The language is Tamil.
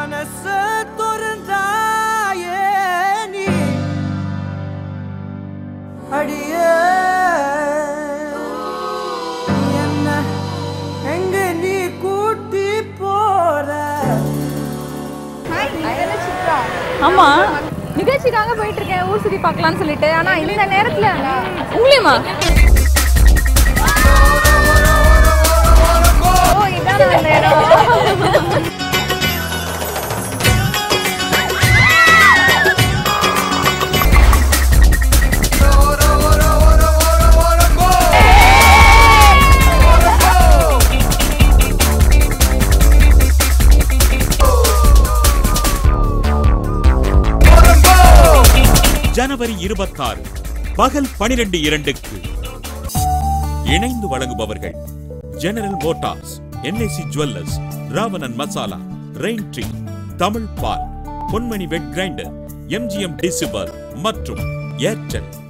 மனசு துறந்தாயே நீ அடியே என்ன எங்க நீ கூட்டி போற? சித்ரா. ஆமா, நிகழ்ச்சிக்காக போயிட்டு இருக்கேன் ஊர் சுத்தி பார்க்கலாம்னு சொல்லிட்டு. ஆனா இந்த நேரத்துல உங்களையுமா? ஓ, இதான் அந்த நேரம். ஜனவரி 26 பகல் 12:02 இணைந்து வழங்குபவர்கள் General Motors, NAC jewellers, Ravanan Masala, Rain Tree, Tamil Paal, Ponmani wet grinder, MGM decibel மற்றும் ஏர்டெல்.